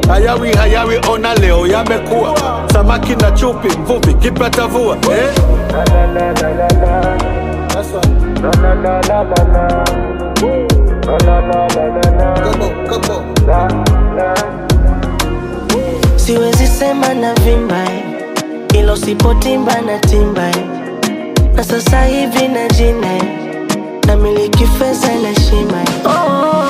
Hayawi hayawi ona leo yamekuwa. Samaki na chupi mvuvi kipata vua. Siwezi sema na vimba, ilo sipotimba na timba. Na sasa hivi na jina, na miliki feza na shima.